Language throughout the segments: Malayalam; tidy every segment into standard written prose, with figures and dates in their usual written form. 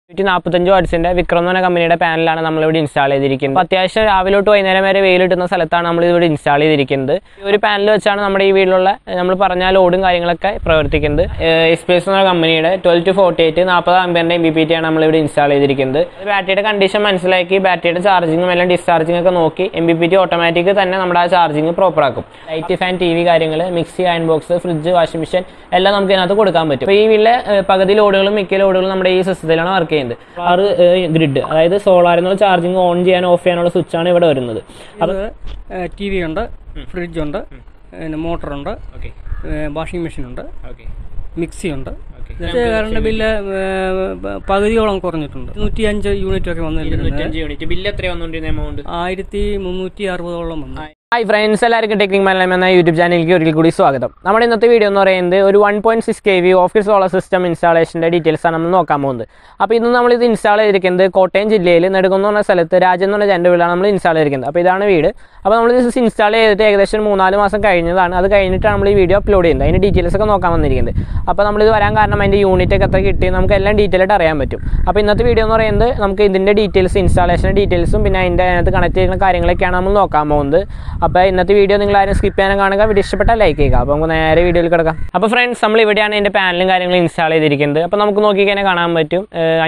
145 വാട്ട്സിന്റെ വിക്രം എന്ന കമ്പനിയുടെ പാനലാണ് നമ്മളിവിടെ ഇൻസ്റ്റാൾ ചെയ്തിരിക്കുന്നത്. അത്യാവശ്യം രാവിലെ തൊട്ട് വൈകുന്നേരം വരെ വെയിൽ കിട്ടുന്ന സ്ഥലത്താണ് നമ്മൾ ഇവിടെ ഇൻസ്റ്റാൾ ചെയ്തിരിക്കുന്നത്. ഈ ഒരു പാനൽ വെച്ചാണ് നമ്മുടെ ഈ വീട്ടിലുള്ള നമ്മൾ പറഞ്ഞ ലോഡും കാര്യങ്ങളൊക്കെ പ്രവർത്തിക്കുന്നത്. എസ്പേസ് എന്ന കമ്പനിയുടെ 12 to 48 40 ആംപിയറിന്റെ MPPT ആണ് നമ്മളിവിടെ ഇൻസ്റ്റാൾ ചെയ്തിരിക്കുന്നത്. ബാറ്ററിയുടെ കണ്ടീഷൻ മനസ്സിലാക്കി ബാറ്ററിയുടെ ചാർജിങ്ങും എല്ലാം ഡിസ്ചാർജിങ് ഒക്കെ നോക്കി MPPT ഓട്ടോമാറ്റിക് തന്നെ നമ്മുടെ ആ ചാർജിങ് പ്രോപ്പർ ആക്കും. ലൈറ്റ്, ഫാൻ, TV കാര്യങ്ങൾ, mixie, iron box, fridge, washing machine എല്ലാം നമുക്ക് ഇതിനകത്ത് കൊടുക്കാൻ പറ്റും. അപ്പോൾ ഈ വീട്ടിലെ പകുതി ലോഡുകളും മിക്ക ലോഡുകളും നമ്മുടെ ഈ സിസ്റ്റത്തിലാണ് വർക്ക് ചെയ്യുന്നത്. ഗ്രിഡ്, അതായത് സോളാറിനുള്ള ചാർജിങ് ഓൺ ചെയ്യാൻ ഓഫ് ചെയ്യാനുള്ള സ്വിച്ചാണ് ഇവിടെ വരുന്നത്. അത് TV ഉണ്ട്, ഫ്രിഡ്ജ് ഉണ്ട്, പിന്നെ മോട്ടറുണ്ട്, വാഷിംഗ് മെഷീൻ ഉണ്ട്, മിക്സി ഉണ്ട്. കറണ്ട് ബില്ല് പകുതിയോളം കുറഞ്ഞിട്ടുണ്ട്. 105 യൂണിറ്റ് ഒക്കെ വന്നിട്ടുണ്ട്. ബില്ല് എത്ര വന്നുകൊണ്ടിരുന്ന എമൗണ്ട് 1360ഓളം വന്നു. ഹായ് ഫ്രണ്ട്സ്, എല്ലാവർക്കും ടെക്നിക് മലയാളം എന്ന യൂട്യൂബ് ചാനലിലേക്ക് ഒരിക്കൽ കൂടി സ്വാഗതം. നമ്മുടെ ഇന്നത്തെ വീഡിയോ എന്ന് പറയുന്നത് ഒരു 1.6 kV ഓഫ് സോളാർ സിസ്റ്റം ഇൻസ്റ്റാളേഷൻ്റെ ഡീറ്റെയിൽസ് ആണ് നമ്മൾ നോക്കാൻ പോകുന്നത്. അപ്പോൾ ഇന്ന് നമ്മളിത് ഇൻസ്റ്റാൾ ചെയ്തിരിക്കുന്നത് കോട്ടയം ജില്ലയിൽ നെടുകുന്ന് പറഞ്ഞ സ്ഥലത്ത് രാജൻ എന്ന് പറഞ്ഞ എൻ്റെ വീടാണ് നമ്മൾ ഇൻസ്റ്റാൾ ചെയ്തിരിക്കുന്നത്. അപ്പോൾ ഇതാണ് വീട്. അപ്പോൾ നമ്മൾ ഇത് ഇൻസ്റ്റാൾ ചെയ്തിട്ട് ഏകദേശം 3-4 മാസം കഴിഞ്ഞതാണ്. അത് കഴിഞ്ഞിട്ടാണ് നമ്മൾ ഈ വീഡിയോ അപ്ലോഡ് ചെയ്യുന്നത്. അതിൻ്റെ ഡീറ്റെയിൽസ് ഒക്കെ നോക്കാൻ വന്നിരിക്കുന്നത്. അപ്പോൾ നമ്മളിത് വരാൻ കാരണം അതിൻ്റെ യൂണിറ്റ് ഒക്കെ എത്ര കിട്ടി നമുക്ക് എല്ലാം ഡീറ്റെയിൽ ആയിട്ട് അറിയാൻ പറ്റും. അപ്പോൾ ഇന്നത്തെ വീഡിയോ എന്ന് പറയുന്നത് നമുക്ക് ഇതിൻ്റെ ഡീറ്റെയിൽസ്, ഇൻസ്റ്റാളേഷൻ്റെ ഡീറ്റെയിൽസും പിന്നെ അതിനകത്ത് കണക്ട് ചെയ്യുന്ന കാര്യങ്ങളൊക്കെയാണ് നമ്മൾ നോക്കാൻ പോകുന്നത്. അപ്പോൾ ഇന്നത്തെ വീഡിയോ നിങ്ങൾ ആരും സ്കിപ്പ് ചെയ്യാനും കാണുക. വീഡിയോ ഇഷ്ടപ്പെട്ടാൽ ലൈക്ക് ചെയ്യുക. അപ്പോൾ നമുക്ക് നേരെ വീഡിയോയിൽ കിടക്കാം. അപ്പോൾ ഫ്രണ്ട്സ്, നമ്മൾ ഇവിടെയാണ് ഇതിൻ്റെ പാനലും കാര്യങ്ങളും ഇൻസ്റ്റാൾ ചെയ്തിരിക്കുന്നത്. അപ്പോൾ നമുക്ക് നോക്കിക്കഴിഞ്ഞാൽ കാണാൻ പറ്റും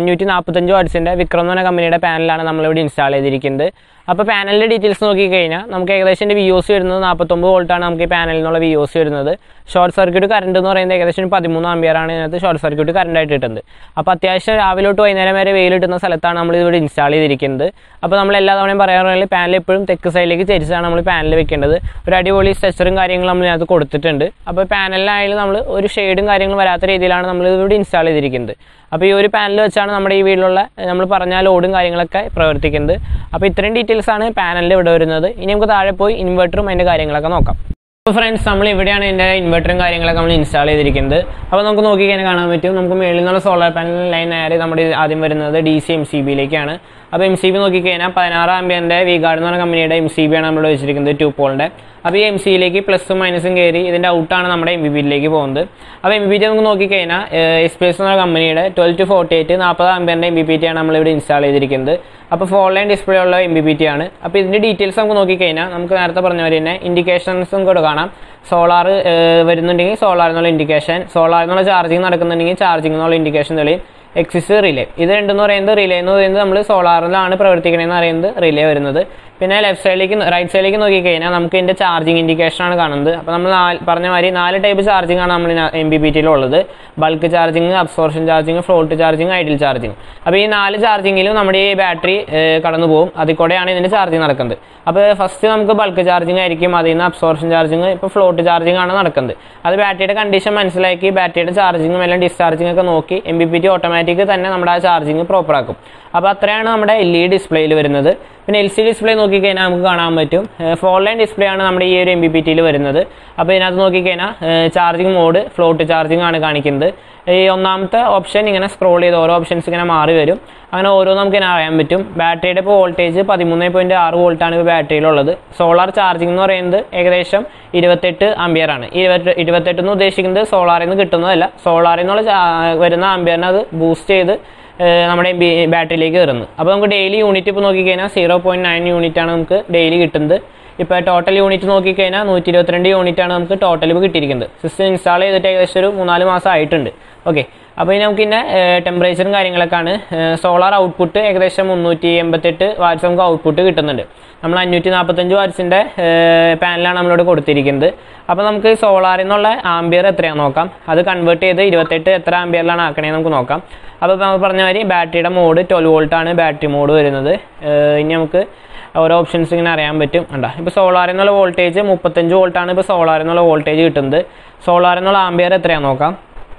545 വാട്ട്സിൻ്റെ വിക്രം എന്ന കമ്പനിയുടെ പാനലാണ് നമ്മളിവിടെ ഇൻസ്റ്റാൾ ചെയ്തിരിക്കുന്നത്. അപ്പോൾ പാനലിൻ്റെ ഡീറ്റെയിൽസ് നോക്കിക്കഴിഞ്ഞാൽ നമുക്ക് ഏകദേശം എൻ്റെ VOC വരുന്നത് 49 വോൾട്ടാണ് നമുക്ക് ഈ പാനലിൽ നിന്നുള്ള VOC വരുന്നത്. ഷോർട്ട് സർക്യൂട്ട് കറണ്ട് എന്ന് പറയുന്നത് ഏകദേശം 13 ആംപിയറാണ് ഇതിനകത്ത് ഷോർട്ട് സർക്യൂട്ട് കറണ്ടായിട്ട് കിട്ടുന്നത്. അപ്പോൾ അത്യാവശ്യം രാവിലെ തൊട്ട് വൈകുന്നേരം വരെ വെയിൽ കിട്ടുന്ന സ്ഥലത്താണ് നമ്മൾ ഇവിടെ ഇൻസ്റ്റാൾ ചെയ്തിരിക്കുന്നത്. അപ്പോൾ നമ്മൾ എല്ലാ തവണയും പറയാറുണ്ടെങ്കിൽ പാനൽ എപ്പോഴും തെക്ക് സൈഡിലേക്ക് ചരിച്ചാണ് നമ്മൾ പാനൽ വെക്കേണ്ടത്. ഒരു അടിപൊളി സ്ട്രക്ചറും കാര്യങ്ങളും നമ്മൾ ഇതിനകത്ത് കൊടുത്തിട്ടുണ്ട്. അപ്പോൾ പാനലിനായാലും നമ്മൾ ഒരു ഷെയ്ഡും കാര്യങ്ങളും വരാത്ത രീതിയിലാണ് നമ്മൾ ഇവിടെ ഇൻസ്റ്റാൾ ചെയ്തിരിക്കുന്നത്. അപ്പോൾ ഈ ഒരു പാനൽ വെച്ചാണ് നമ്മുടെ ഈ വീട്ടിലുള്ള നമ്മൾ പറഞ്ഞ ലോഡും കാര്യങ്ങളൊക്കെ പ്രവർത്തിക്കുന്നത്. അപ്പോൾ ഇത്രയും ഡീറ്റെയിൽസ് ആണ് പാനലിൽ ഇവിടെ വരുന്നത്. ഇനി നമുക്ക് താഴെ പോയി ഇൻവെർട്ടറും അതിൻ്റെ കാര്യങ്ങളൊക്കെ നോക്കാം. അപ്പോൾ ഫ്രണ്ട്സ്, നമ്മൾ ഇവിടെയാണ് ഇതിൻ്റെ ഇൻവെർട്ടറും കാര്യങ്ങളൊക്കെ നമ്മൾ ഇൻസ്റ്റാൾ ചെയ്തിരിക്കുന്നത്. അപ്പോൾ നമുക്ക് നോക്കിക്കഴിഞ്ഞാൽ കാണാൻ പറ്റും നമുക്ക് മേളിൽ നിന്നുള്ള സോളാർ പാനൽ ലൈൻ നേരെ നമ്മുടെ ആദ്യം വരുന്നത് DC MCBയിലേക്കാണ്. അപ്പോൾ MCB നോക്കിക്കഴിഞ്ഞാൽ 16 ആംപിയറിൻ്റെ V-Guard എന്ന് പറഞ്ഞ കമ്പനിയുടെ MCB ആണ് നമ്മൾ വെച്ചിരിക്കുന്നത് 2 പോളിൻ്റെ. അപ്പോൾ ഈ MCBയിലേക്ക് പ്ലസും മൈനസും കയറി ഇതിൻ്റെ ഔട്ടാണ് നമ്മുടെ MPPTയിലേക്ക് പോകുന്നത്. അപ്പോൾ MPPT നമുക്ക് നോക്കിക്കഴിഞ്ഞാൽ എസ്പേസ് എന്ന കമ്പനിയുടെ 12 to 48 40 ആംപിയറിൻ്റെ MPPT ആണ് നമ്മളിവിടെ ഇൻസ്റ്റാൾ ചെയ്തിരിക്കുന്നത്. അപ്പോൾ 4 ലൈൻ ഡിസ്പ്ലേ ഉള്ള MPPT ആണ്. അപ്പോൾ ഇതിൻ്റെ ഡീറ്റെയിൽസ് നമുക്ക് നോക്കിക്കഴിഞ്ഞാൽ നമുക്ക് നേരത്തെ പറഞ്ഞ പോലെ തന്നെ ഇൻഡിക്കേഷൻസും കൂടെ കാണാം. സോളാർ വരുന്നുണ്ടെങ്കിൽ സോളാർ എന്നുള്ള ഇൻഡിക്കേഷൻ, സോളാർ എന്നുള്ള ചാർജിങ് നടക്കുന്നുണ്ടെങ്കിൽ ചാർജിങ് എന്നുള്ള ഇൻഡിക്കേഷൻ തെളിയും. എക്സിസ് റിലേ, ഇത് രണ്ടെന്ന് പറയുന്നത് റിലേ എന്ന് പറയുന്നത് നമ്മൾ സോളാറിലാണ് പ്രവർത്തിക്കണമെന്ന് പറയുന്നത് റിലേ വരുന്നത്. പിന്നെ ലെഫ്റ്റ് സൈഡിലേക്ക് റൈറ്റ് സൈഡിലേക്ക് നോക്കിക്കഴിഞ്ഞാൽ നമുക്ക് ഇതിൻ്റെ ചാർജിങ് ഇൻഡിക്കേഷനാണ് കാണുന്നത്. അപ്പോൾ നമ്മൾ പറഞ്ഞ മാതിരി 4 ടൈപ്പ് ചാർജിങ് ആണ് നമ്മൾ MPPTയിലുള്ളത്. Bulk charging, absorption charging, float charging, idle charging. അപ്പോൾ ഈ 4 ചാർജിങ്ങിലും നമ്മുടെ ഈ ബാറ്ററി കടന്നു പോകും. അതിൽ കൂടെയാണ് ഇതിൻ്റെ ചാർജിങ് നടക്കുന്നത്. അപ്പോൾ ഫസ്റ്റ് നമുക്ക് ബൾക്ക് ചാർജിങ് ആയിരിക്കും, അതിൽ നിന്ന് അബ്സോർഷൻ ചാർജിങ്, ഇപ്പോൾ ഫ്ലോട്ട് ചാർജിങ് ആണ് നടക്കുന്നത്. അത് ബാറ്ററിയുടെ കണ്ടീഷൻ മനസ്സിലാക്കി ബാറ്ററിയുടെ ചാർജിങ്ങും എല്ലാം ഡിസ്ചാർജിങ് ഒക്കെ നോക്കി MPPT ഓട്ടോമാറ്റിക് തന്നെ നമ്മുടെ ആ ചാർജിങ് പ്രോപ്പർ ആക്കും. അപ്പോൾ അത്രയാണ് നമ്മുടെ LED ഡിസ്പ്ലേയിൽ വരുന്നത്. പിന്നെ LCD ഡിസ്പ്ലേ നോക്കിക്കഴിഞ്ഞാൽ നമുക്ക് കാണാൻ പറ്റും 4 ലൈൻ ഡിസ്പ്ലേ ആണ് നമ്മുടെ ഈ ഒരു MPPTയിൽ വരുന്നത്. അപ്പോൾ ഇതിനകത്ത് നോക്കിക്കഴിഞ്ഞാൽ ചാർജിങ് മോഡ് ഫ്ലോട്ട് ചാർജിങ് ആണ് കാണിക്കുന്നത്. ഈ ഒന്നാമത്തെ ഓപ്ഷൻ ഇങ്ങനെ സ്ക്രോൾ ചെയ്ത് ഓരോ ഓപ്ഷൻസ് ഇങ്ങനെ മാറി വരും. അങ്ങനെ ഓരോന്നും നമുക്ക് ഇങ്ങനെ അറിയാൻ പറ്റും. ബാറ്ററിയുടെ ഇപ്പോൾ വോൾട്ടേജ് 13.6 വോൾട്ടാണ് ഇപ്പോൾ ബാറ്ററിയിലുള്ളത്. സോളാർ ചാർജിങ് എന്ന് പറയുന്നത് ഏകദേശം 28 ആംപിയറാണ്. 28 എന്ന് ഉദ്ദേശിക്കുന്നത് സോളാറിൽ നിന്ന് കിട്ടുന്നതല്ല, സോളാറിൽ നിന്നുള്ള വരുന്ന ആംപിയറിനെ അത് ബൂസ്റ്റ് ചെയ്ത് നമ്മുടെ ബാറ്ററിയിലേക്ക് കയറുന്നത്. അപ്പോൾ നമുക്ക് ഡെയിലി യൂണിറ്റ് ഇപ്പോൾ നോക്കിക്കഴിഞ്ഞാൽ 0.9 യൂണിറ്റ് ആണ് നമുക്ക് ഡെയിലി കിട്ടുന്നത്. ഇപ്പോൾ ടോട്ടൽ യൂണിറ്റ് നോക്കിക്കഴിഞ്ഞാൽ 122 യൂണിറ്റ് ആണ് നമുക്ക് ടോട്ടൽ ഇപ്പോൾ കിട്ടിയിരിക്കുന്നത്. സിസ്റ്റം ഇൻസ്റ്റാൾ ചെയ്തിട്ട് ഏകദേശം ഒരു 3-4 മാസം ആയിട്ടുണ്ട്. ഓക്കെ, അപ്പോൾ ഇനി നമുക്ക് ഇതിൻ്റെ ടെമ്പറേച്ചറും കാര്യങ്ങളൊക്കെയാണ്. സോളാർ ഔട്ട്പുട്ട് ഏകദേശം 388 വാട്ട്സ് നമുക്ക് ഔട്ട്പുട്ട് കിട്ടുന്നുണ്ട്. നമ്മൾ 545 വാട്ട്സിൻ്റെ പാനലാണ് നമ്മളിവിടെ കൊടുത്തിരിക്കുന്നത്. അപ്പോൾ നമുക്ക് സോളാറിൽ നിന്നുള്ള ആംബിയർ എത്രയാണെന്ന് നോക്കാം. അത് കൺവേർട്ട് ചെയ്ത് 28 എത്ര ആംബിയറിലാണ് ആക്കണേന്ന് നമുക്ക് നോക്കാം. അപ്പോൾ നമ്മൾ പറഞ്ഞ മാതിരി ബാറ്ററിയുടെ മോഡ് 12 വോൾട്ടാണ് ബാറ്ററി മോഡ് വരുന്നത്. ഇനി നമുക്ക് ഓരോ ഓപ്ഷൻസ് ഇങ്ങനെ അറിയാൻ പറ്റും. കണ്ടോ, ഇപ്പോൾ സോളാറിൽ നിന്നുള്ള വോൾട്ടേജ് 35 വോൾട്ടാണ് ഇപ്പോൾ സോളാറിൽ നിന്നുള്ള വോൾട്ടേജ് കിട്ടുന്നത്. സോളാറിൽ നിന്നുള്ള ആംബിയർ എത്രയാണെന്ന് നോക്കാം.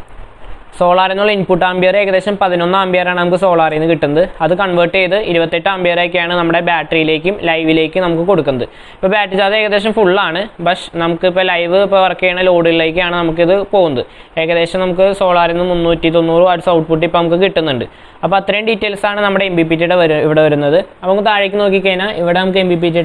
സോളാറിൽ നിന്നുള്ള ഇൻപുട്ട് ആംബിയർ ഏകദേശം 11 ആംബിയറാണ് നമുക്ക് സോളാറിൽ നിന്ന് കിട്ടുന്നത്. അത് കൺവേർട്ട് ചെയ്ത് 28 ആംബിയറൊക്കെയാണ് നമ്മുടെ ബാറ്ററിയിലേക്കും ലൈവിലേക്കും നമുക്ക് കൊടുക്കുന്നത്. ഇപ്പോൾ ബാറ്ററി ചാർജ് ഏകദേശം ഫുള്ളാണ്. പക്ഷേ നമുക്കിപ്പോൾ ലൈവ് ഇപ്പോൾ വർക്ക് ചെയ്യുന്ന ലോഡുകളിലേക്കാണ് നമുക്കിത് പോകുന്നത്. ഏകദേശം നമുക്ക് സോളാറിൽ നിന്ന് 390 വാട്ട്സ് ഔട്ട്പുട്ട് ഇപ്പോൾ നമുക്ക് കിട്ടുന്നുണ്ട്. അപ്പോൾ അത്രയും ഡീറ്റെയിൽസാണ് നമ്മുടെ MPPTയുടെ ഇവിടെ വരുന്നത്. അപ്പോൾ നമുക്ക് താഴേക്ക് നോക്കിക്കഴിഞ്ഞാൽ ഇവിടെ നമുക്ക് MPPTയുടെ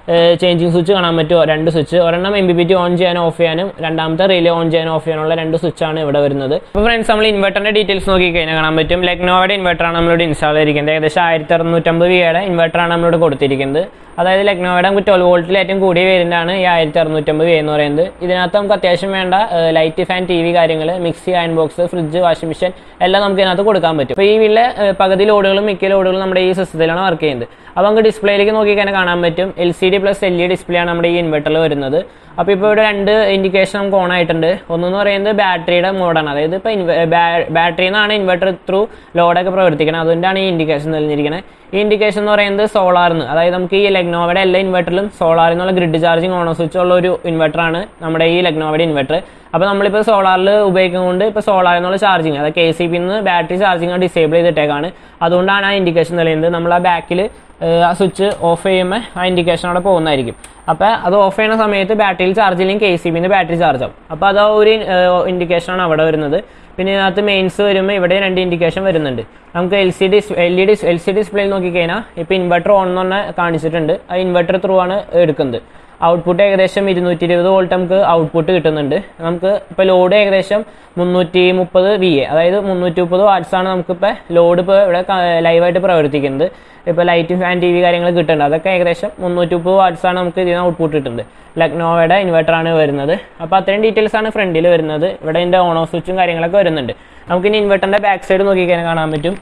ചേഞ്ചിങ് സ്വിച്ച് കാണാൻ പറ്റുമോ, 2 സ്വിച്ച്, ഒരെണ്ണം MPPT ഓൺ ചെയ്യാനും ഓഫ് ചെയ്യാനും രണ്ടാമത്തെ റിലേ ഓൺ ചെയ്യാനും ഓഫ് ചെയ്യാനുള്ള 2 സ്വിച്ചാണ് ഇവിടെ വരുന്നത്. അപ്പോൾ ഫ്രണ്ട്സ്, നമ്മൾ ഇൻവെർട്ടറിന്റെ ഡീറ്റെയിൽസ് നോക്കിക്കഴിഞ്ഞാൽ കാണാൻ പറ്റും. ലെഗ്നോയുടെ ഇൻവെർട്ടറാണ് നമ്മളിവിടെ ഇൻസ്റ്റാൾ ചെയ്തിരിക്കുന്നത്. ഏകദേശം 1650 VA ഇൻവെർട്ടറാണ് നമ്മളിവിടെ കൊടുത്തിരിക്കുന്നത്. അതായത് ലെഗ്നോയുടെ നമുക്ക് 12 വോൾട്ടിൽ ഏറ്റവും കൂടിയ വേരിയൻ്റാണ് ഈ 1650 VA എന്ന് പറയുന്നത്. ഇതിനകത്ത് നമുക്ക് അത്യാവശ്യം വേണ്ട ലൈറ്റ്, ഫാൻ, TV കാര്യങ്ങൾ, mixie, iron box, fridge, washing machine എല്ലാം നമുക്ക് ഇതിനകത്ത് കൊടുക്കാൻ പറ്റും. അപ്പോൾ ഈ വീട്ടിലെ പകുതി ലോഡുകളും മിക്ക ലോഡുകളും നമ്മുടെ ഈ സിസ്റ്റത്തിലാണ് വർക്ക് ചെയ്യുന്നത്. അപ്പോൾ നമുക്ക് ഡിസ്പ്ലേയിലേക്ക് നോക്കിക്കഴിഞ്ഞാൽ കാണാൻ പറ്റും LCD + LED ഡിസ്പ്ലേ ആണ് നമ്മുടെ ഈ ഇൻവെർട്ടറിൽ വരുന്നത്. അപ്പോൾ ഇപ്പോൾ ഇവിടെ 2 ഇൻഡിക്കേഷൻ നമുക്ക് ഓൺ ആയിട്ടുണ്ട്. ഒന്നെന്ന് പറയുന്നത് ബാറ്ററിയുടെ മോഡാണ്. അതായത് ഇപ്പോൾ ബാറ്ററിയിൽ നിന്നാണ് ഇൻവെർട്ടർ ത്രൂ ലോഡൊക്കെ പ്രവർത്തിക്കുന്നത്. അതുകൊണ്ടാണ് ഈ ഇൻഡിക്കേഷൻ നൽകിയിരിക്കുന്നത്. ഈ ഇൻഡിക്കേഷൻ എന്ന് പറയുന്നത് സോളാറിന്, അതായത് നമുക്ക് ഈ ലെഗ്നോവയുടെ എല്ലാ ഇൻവെർട്ടറിലും സോളാറിൽ നിന്നുള്ള ഗ്രിഡ് ചാർജിങ് ഓണോ സ്വിച്ച് ഉള്ള ഒരു ഇൻവെർട്ടറാണ് നമ്മുടെ ഈ ലെഗ്നോവയുടെ ഇൻവെർട്ടർ. അപ്പോൾ നമ്മളിപ്പോൾ സോളാറിൽ ഉപയോഗിക്കുന്നതുകൊണ്ട് ഇപ്പോൾ സോളാറിൽ നിന്നുള്ള ചാർജിങ്, അതായത് KCB നിന്ന് ബാറ്ററി ചാർജിങ് ഡിസേബിൾ ചെയ്തിട്ടേക്കാണ്. അതുകൊണ്ടാണ് ആ ഇൻഡിക്കേഷൻ തെളിയുന്നത്. നമ്മൾ ആ ബാക്കിൽ ആ സ്വിച്ച് ഓഫ് ചെയ്യുമ്പോൾ ആ ഇൻഡിക്കേഷൻ അവിടെ പോകുന്നതായിരിക്കും. അപ്പോൾ അത് ഓഫ് ചെയ്യുന്ന സമയത്ത് ബാറ്ററിയിൽ ചാർജ് ഇല്ലെങ്കിൽ KCB നിന്ന് ബാറ്ററി ചാർജ് ആവും. അപ്പോൾ അത് ഒരു ഇൻഡിക്കേഷനാണ് അവിടെ വരുന്നത്. പിന്നെ ഇതിനകത്ത് മെയിൻസ് വരുമ്പോൾ ഇവിടെ 2 ഇൻഡിക്കേഷൻ വരുന്നുണ്ട്. നമുക്ക് LED ഡിസ്പ്ലേയിൽ നോക്കിക്കഴിഞ്ഞാൽ ഇപ്പോൾ ഇൻവെർട്ടർ ഓൺ എന്ന് പറഞ്ഞാൽ കാണിച്ചിട്ടുണ്ട്. ആ ഇൻവെർട്ടർ ത്രൂ ആണ് എടുക്കുന്നത്. ഔട്ട്പുട്ട് ഏകദേശം 220 വോൾട്ട് നമുക്ക് ഔട്ട്പുട്ട് കിട്ടുന്നുണ്ട്. നമുക്ക് ഇപ്പോൾ ലോഡ് ഏകദേശം 330 VA, അതായത് 330 വാട്ട്സാണ് നമുക്കിപ്പോൾ ലോഡ് ഇപ്പോൾ ഇവിടെ ലൈവായിട്ട് പ്രവർത്തിക്കുന്നത്. ഇപ്പോൾ ലൈറ്റ്, ഫാൻ, TV കാര്യങ്ങൾ കിട്ടുന്നുണ്ട്. അതൊക്കെ ഏകദേശം 330 വാട്ട്സാണ് നമുക്ക് ഇതിന് ഔട്ട്പുട്ട് കിട്ടുന്നത്. ലെഗ്നോവയുടെ ഇൻവെർട്ടറാണ് വരുന്നത്. അപ്പോൾ അത്രയും ഡീറ്റെയിൽസ് ആണ് ഫ്രണ്ടിൽ വരുന്നത്. ഇവിടെ ഇതിൻ്റെ ഓൺ ഓഫ് സ്വിച്ചും കാര്യങ്ങളൊക്കെ വരുന്നുണ്ട്. നമുക്കിനി ഇൻവെർട്ടറിൻ്റെ ബാക്ക് സൈഡ് നോക്കിക്കഴിഞ്ഞാൽ കാണാൻ പറ്റും.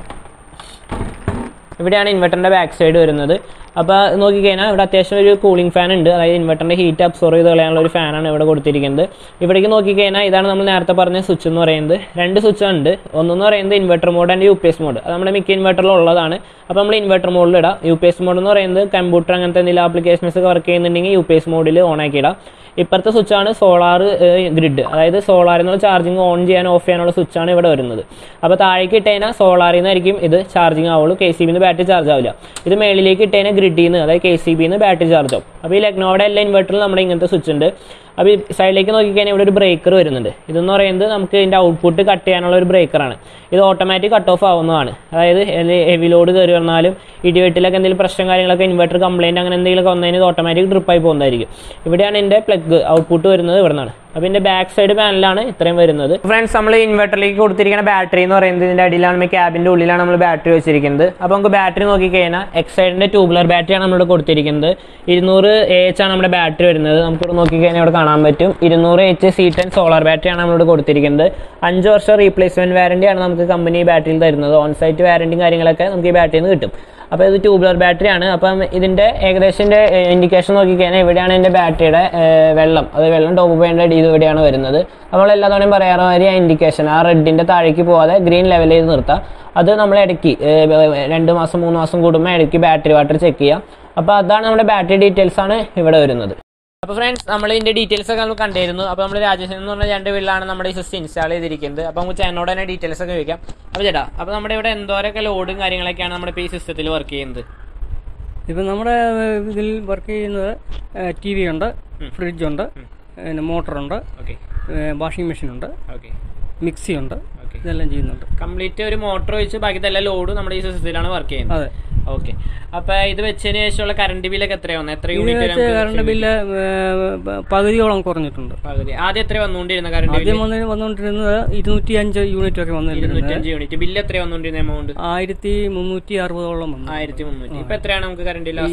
ഇവിടെയാണ് ഇൻവെർട്ടറിൻ്റെ ബാക്ക് സൈഡ് വരുന്നത്. അപ്പോൾ നോക്കിക്കഴിഞ്ഞാൽ ഇവിടെ അത്യാവശ്യം ഒരു കൂളിംഗ് ഫാൻ ഉണ്ട്. അതായത് ഇൻവെർട്ടറിൻ്റെ ഹീറ്റ് അബ്സോർവ് ചെയ്ത് കളയാനുള്ള ഒരു ഫാനാണ് ഇവിടെ കൊടുത്തിരിക്കുന്നത്. ഇവിടേക്ക് നോക്കിക്കഴിഞ്ഞാൽ ഇതാണ് നമ്മൾ നേരത്തെ പറഞ്ഞ സ്വിച്ച് എന്ന് പറയുന്നത്. 2 സ്വിച്ച് ഉണ്ട്. ഒന്നെന്ന് പറയുന്നത് inverter mode and UPS mode. അത് നമ്മുടെ മിക്ക ഇൻവെർട്ടറിലും ഉള്ളതാണ്. അപ്പോൾ നമ്മൾ ഇൻവെർട്ടർ മോഡിൽ ഇടാം. UPS മോഡ് എന്ന് പറയുന്നത് കമ്പ്യൂട്ടർ അങ്ങനത്തെ എന്തെങ്കിലും ആപ്ലിക്കേഷൻസ് ഒക്കെ വർക്ക് ചെയ്യുന്നുണ്ടെങ്കിൽ UPS മോഡിൽ ഓൺ ആക്കി ഇടാം. ഇപ്പുറത്തെ സ്വിച്ചാണ് സോളാർ ഗ്രിഡ്, അതായത് സോളാറിൽ നിന്നുള്ള ചാർജിങ് ഓൺ ചെയ്യാൻ ഓഫ് ചെയ്യാനുള്ള സ്വിച്ചാണ് ഇവിടെ വരുന്നത്. അപ്പോൾ താഴേക്ക് ഇട്ടതിനാൽ സോളാറിൽ നിന്നായിരിക്കും ഇത് ചാർജിങ് ആവുള്ളൂ. KCB നിന്ന് ബാറ്ററി ചാർജ് ആവില്ല. ഇത് മേളിലേക്ക് ഇട്ടതിനാൽ ഗ്രിഡിൽ നിന്ന്, അതായത് KCB നിന്ന് ബാറ്ററി ചാർജ് ആവും. അപ്പോൾ ഈ ലെഗ്നോയുടെ എല്ലാ ഇൻവെർട്ടറിലും നമ്മുടെ ഇങ്ങനത്തെ സ്വിച്ച് ഉണ്ട്. അപ്പോൾ ഈ സൈഡിലേക്ക് നോക്കിക്കഴിഞ്ഞാൽ ഇവിടെ ഒരു ബ്രേക്കർ വരുന്നുണ്ട്. ഇതെന്ന് പറയുന്നത് നമുക്ക് ഇതിൻ്റെ ഔട്ട്പുട്ട് കട്ട് ചെയ്യാനുള്ള ഒരു ബ്രേക്കറാണ്. ഇത് ഓട്ടോമാറ്റിക് കട്ട് ഓഫ് ആവുന്നതാണ്. അതായത് ഹെവി ലോഡ് കയറി വന്നാലും ഇടിവെട്ടിലൊക്കെ എന്തെങ്കിലും പ്രശ്നം കാര്യങ്ങളൊക്കെ, ഇൻവെർട്ടർ കംപ്ലൈൻറ്റ് അങ്ങനെ എന്തെങ്കിലുമൊക്കെ വന്നതിന് ഇത് ഓട്ടോമാറ്റിക് ഡ്രിപ്പായി പോകുന്നതായിരിക്കും. ഇവിടെയാണ് എൻ്റെ പ്ലഗ് ഔട്ട്പുട്ട് വരുന്നത്, ഇവിടെ നിന്നാണ്. അപ്പോൾ ഇതിൻ്റെ ബാക്ക് സൈഡ് പാനലാണ് ഇത്രയും വരുന്നത്. ഫ്രണ്ട്സ്, നമ്മൾ ഇൻവെർട്ടറിലേക്ക് കൊടുത്തിരിക്കുന്ന ബാറ്ററി എന്ന് പറയുന്നത് ഇതിൻ്റെ അടിയിലാണ്, ക്യാബിൻ്റെ ഉള്ളിലാണ് നമ്മൾ ബാറ്ററി വെച്ചിരിക്കുന്നത്. അപ്പോൾ നമുക്ക് ബാറ്ററി നോക്കിക്കഴിഞ്ഞാൽ എക്സൈഡിൻ്റെ ട്യൂബുലർ ബാറ്ററിയാണ് നമ്മളിവിടെ കൊടുത്തിരിക്കുന്നത്. 200AH ആണ് നമ്മുടെ ബാറ്ററി വരുന്നത്. നമുക്കിവിടെ നോക്കിക്കഴിഞ്ഞാൽ ഇവിടെ കാണാൻ പറ്റും 200AH C10 സോളാർ ബാറ്ററിയാണ് നമ്മളിവിടെ കൊടുത്തിരിക്കുന്നത്. 5 വർഷം റീപ്ലേസ്മെൻറ്റ് വാറണ്ടിയാണ് നമുക്ക് കമ്പനി ബാറ്ററിയിൽ തരുന്നത്. ഓൺ സൈറ്റ് വാറണ്ടിയും കാര്യങ്ങളൊക്കെ നമുക്ക് ഈ ബാറ്ററിയിൽ നിന്ന് കിട്ടും. അപ്പോൾ ഇത് ട്യൂബുലർ ബാറ്ററിയാണ്. അപ്പം ഇതിൻ്റെ ഏകദേശം ഇൻഡിക്കേഷൻ നോക്കിക്കഴിഞ്ഞാൽ ഇവിടെയാണ് എൻ്റെ ബാറ്ററിയുടെ വെള്ളം ടോപ്പ് പോയിൻ്റെ ഇത് ഇവിടെയാണ് വരുന്നത്. നമ്മൾ എല്ലാ തവണയും പറയാറ് മാതിരി ആ ഇൻഡിക്കേഷൻ ആ റെഡിൻ്റെ താഴേക്ക് പോകാതെ ഗ്രീൻ ലെവൽ ചെയ്ത് നിർത്താം. അത് നമ്മൾ ഇടയ്ക്ക് 2 മാസം 3 മാസം കൂടുമ്പോൾ ഇടയ്ക്ക് ബാറ്ററി വാട്ടർ ചെക്ക് ചെയ്യാം. അപ്പോൾ അതാണ് നമ്മുടെ ബാറ്ററി ഡീറ്റെയിൽസ് ആണ് ഇവിടെ വരുന്നത്. അപ്പോൾ ഫ്രണ്ട്സ്, നമ്മൾ ഇതിൻ്റെ ഡീറ്റെയിൽസ് ഒക്കെ നമ്മൾ കണ്ടിരുന്നു. അപ്പോൾ നമ്മൾ രാജേഷൻ എന്ന് പറഞ്ഞ 2 വീട്ടിലാണ് നമ്മുടെ ഈ സിസ്റ്റം ഇൻസ്റ്റാൾ ചെയ്തിരിക്കുന്നത്. അപ്പോൾ നമുക്ക് ചേട്ടനോട് തന്നെ ഡീറ്റെയിൽസ് ഒക്കെ ചോദിക്കാം. അപ്പോൾ ചേട്ടാ, അപ്പോൾ നമ്മുടെ ഇവിടെ എന്തോരൊക്കെ ലോഡും കാര്യങ്ങളൊക്കെയാണ് നമ്മുടെ ഈ സിസ്റ്റത്തിൽ വർക്ക് ചെയ്യുന്നത്? ഇപ്പം നമ്മുടെ ഇതിൽ വർക്ക് ചെയ്യുന്നത് TV ഉണ്ട്, ഫ്രിഡ്ജുണ്ട്, പിന്നെ മോട്ടറുണ്ട്, വാഷിംഗ് മെഷീൻ ഉണ്ട്, മിക്സി ഉണ്ട്, ഇതെല്ലാം ചെയ്യുന്നുണ്ട്. കംപ്ലീറ്റ് ഒരു മോട്ടർ വെച്ച് ബാക്കി എല്ലാ ലോഡും നമ്മുടെ ഈ സിസ്റ്റത്തിലാണ് വർക്ക് ചെയ്യുന്നത്. അതെ. ഓക്കെ. അപ്പൊ ഇത് വെച്ചതിന് ശേഷമുള്ള കറണ്ട് ബില്ലൊക്കെ എത്രയാണ്? എത്ര യൂണിറ്റ് കറണ്ട് ബില്ല് പകുതിയോളം കുറഞ്ഞിട്ടുണ്ട്. പകുതി. ആദ്യം എത്ര വന്നുകൊണ്ടിരുന്ന കറണ്ട് ബില്ല്? വന്നുകൊണ്ടിരുന്നത് 205 യൂണിറ്റ് ഒക്കെ വന്നിരുന്നത്. 205 യൂണിറ്റ്. ബില്ല് എത്ര വന്നുകൊണ്ടിരുന്ന എമൗണ്ട്? 1360ഓളം വന്നു. 1300. ഇപ്പൊ എത്രയാണ് നമുക്ക് കറണ്ട് ബില്ല്?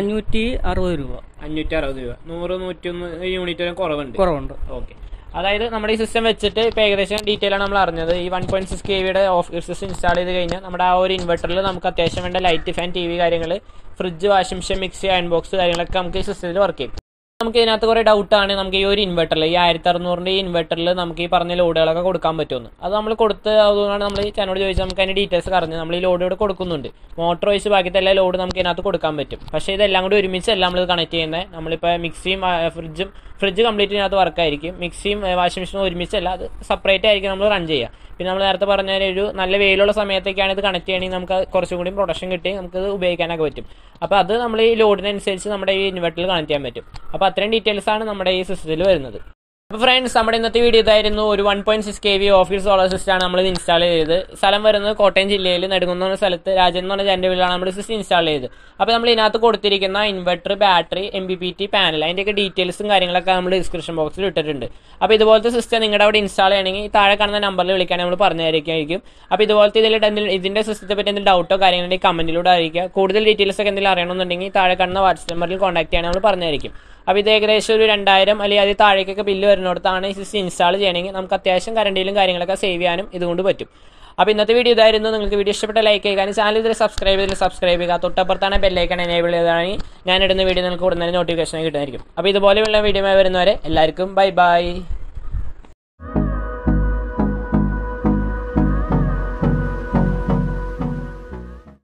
560 രൂപ. 560 രൂപ. 100-101 യൂണിറ്റ് വരെ കുറവുണ്ട്. ഓക്കെ. അതായത് നമ്മുടെ ഈ സിസ്റ്റം വെച്ചിട്ട് ഇപ്പോൾ ഏകദേശം ഡീറ്റെയിൽ ആണ് നമ്മൾ അറിഞ്ഞത്. ഈ 1.6 kVയുടെ ഓഫ് സിസ്റ്റം ഇൻസ്റ്റാൾ ചെയ്ത് കഴിഞ്ഞാൽ നമ്മുടെ ആ ഒരു ഇൻവെർട്ടറിൽ നമുക്ക് അത്യാവശ്യം വേണ്ട ലൈറ്റ്, ഫാൻ, TV കാര്യങ്ങൾ, fridge, washing machine, mixie, iron box കാര്യങ്ങളൊക്കെ നമുക്ക് ഈ സിസ്റ്റത്തിൽ വർക്ക് ചെയ്യും. നമുക്ക് ഇതിനകത്ത് കുറേ ഡൗട്ടാണ്. നമുക്ക് ഈ ഒരു ഇൻവെർട്ടറിൽ ഈ 1600 ഈ ഇൻവെർട്ടറിൽ നമുക്ക് ഈ പറഞ്ഞ ലോഡുകളൊക്കെ കൊടുക്കാൻ പറ്റുമെന്ന്. അത് നമ്മൾ കൊടുത്ത്, അതുകൊണ്ടാണ് നമ്മൾ ഈ ചാനോട് ചോദിച്ചാൽ നമുക്ക് അതിൻ്റെ ഡീറ്റെയിൽസ് അറിഞ്ഞ് നമ്മൾ ഈ ലോഡ് ഇവിടെ കൊടുക്കുന്നുണ്ട്. മോട്ടർ വെച്ച് ബാക്കിയത്തെ എല്ലാ ലോഡ് നമുക്ക് ഇതിനകത്ത് കൊടുക്കാൻ പറ്റും. പക്ഷേ ഇതെല്ലാം കൂടി ഒരുമിച്ചല്ല നമ്മൾ കണക്ട് ചെയ്യുന്നത്. നമ്മളിപ്പോൾ മിക്സിയും ഫ്രിഡ്ജ് കംപ്ലീറ്റ് ഇതിനകത്ത് വർക്കായിരിക്കും. മിക്സിയും വാഷിംഗ് മെഷീനും ഒരുമിച്ചല്ല, അത് സെപ്പറേറ്റ് ആയിരിക്കും നമ്മൾ റൺ ചെയ്യുക. പിന്നെ നമ്മൾ നേരത്തെ പറഞ്ഞ ഒരു നല്ല വെയിലുള്ള സമയത്തൊക്കെയാണ് ഇത് കണക്ട് ചെയ്യണമെങ്കിൽ നമുക്ക് കുറച്ചും കൂടി പ്രൊട്ടക്ഷൻ കിട്ടി നമുക്കത് ഉപയോഗിക്കാനൊക്കെ പറ്റും. അപ്പോൾ അത് നമ്മൾ ഈ ലോഡിനനുസരിച്ച് നമ്മുടെ ഈ ഇൻവെർട്ടറിൽ കണക്ട് ചെയ്യാൻ പറ്റും. അപ്പോൾ അത്രയും ഡീറ്റെയിൽസ് ആണ് നമ്മുടെ ഈ സിസ്റ്റത്തിൽ വരുന്നത്. അപ്പോൾ ഫ്രണ്ട്സ്, നമ്മുടെ ഇന്നത്തെ വീഡിയോ ഇതായിരുന്നു. ഒരു 1.6 kV ഓഫീസ് സോളാർ സിസ്റ്റമാണ് നമ്മൾ ഇൻസ്റ്റാൾ ചെയ്തത്. സ്ഥലം വരുന്നത് കോട്ടയം ജില്ലയിൽ നെടുങ്കുന്ന് എന്ന സ്ഥലത്ത് രാജൻ എന്ന് പറഞ്ഞ ജൻ്റെ വീട്ടിലാണ് നമ്മൾ സിസ്റ്റം ഇൻസ്റ്റാൾ ചെയ്തത്. അപ്പോൾ നമ്മൾ ഇതിനകത്ത് കൊടുത്തിരിക്കുന്ന ഇൻവെർട്ടർ, ബാറ്ററി, MPPT പാനൽ, അതിൻ്റെയൊക്കെ ഡീറ്റെയിൽസും കാര്യങ്ങളൊക്കെ നമ്മൾ ഡിസ്ക്രിപ്ഷൻ ബോക്സിൽ ഇട്ടിട്ടുണ്ട്. അപ്പോൾ ഇതുപോലത്തെ സിസ്റ്റം നിങ്ങളുടെ അവിടെ ഇൻസ്റ്റാൾ ചെയ്യണമെങ്കിൽ താഴെ കാണുന്ന നമ്പറിൽ വിളിക്കാൻ നമ്മൾ പറഞ്ഞായിരിക്കും. അപ്പോൾ ഇതുപോലത്തെ ഇതിൻ്റെ സിസ്റ്റത്തെ പറ്റി എന്തെങ്കിലും ഡൗട്ടോ കാര്യങ്ങളുണ്ടെങ്കിൽ കമൻറ്റിലൂടെ അറിയിക്കുക. കൂടുതൽ ഡീറ്റെയിൽസ് ഒക്കെ എന്തെങ്കിലും അറിയണമെന്നുണ്ടെങ്കിൽ താഴെ കാണുന്ന വാട്സ്ആപ്പ് നമ്പറിൽ കോൺടാക്ട് ചെയ്യാൻ നമ്മൾ പറഞ്ഞായിരിക്കും. അപ്പോൾ ഇത് ഏകദേശം ഒരു 2000 അല്ലെങ്കിൽ അതിൽ താഴേക്കൊക്കെ ബില്ല് വരുന്നിടത്താണ് ഈ സിസ്റ്റം ഇൻസ്റ്റാൾ ചെയ്യണമെങ്കിൽ നമുക്ക് അത്യാവശ്യം കറണ്ടിലും കാര്യങ്ങളൊക്കെ സേവ് ചെയ്യാനും ഇതുകൊണ്ട് പറ്റും. അപ്പോൾ ഇന്നത്തെ വീഡിയോ ഇതായിരുന്നു. നിങ്ങൾക്ക് വീഡിയോ ഇഷ്ടപ്പെട്ട ലൈക്ക് ചെയ്യുക, ചാനൽ ഇതിൽ സബ്സ്ക്രൈബ് ചെയ്യുക. തൊട്ടപ്പുറത്താണ് ബെല്ലൈക്കൺ എനേബിൾ ചെയ്തതാണെങ്കിൽ ഞാനിടുന്ന വീഡിയോ നിങ്ങൾക്ക് ഉടനെ നോട്ടിഫിക്കേഷൻ കിട്ടുന്നതായിരിക്കും. അപ്പോൾ ഇതുപോലെയുള്ള വീഡിയോ വരുന്നവരെ എല്ലാവർക്കും ബൈ.